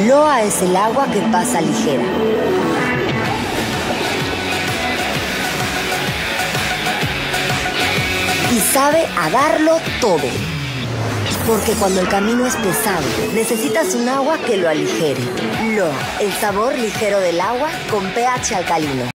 Loa es el agua que pasa ligera. Y sabe a darlo todo. Porque cuando el camino es pesado, necesitas un agua que lo aligere. Loa, el sabor ligero del agua con pH alcalino.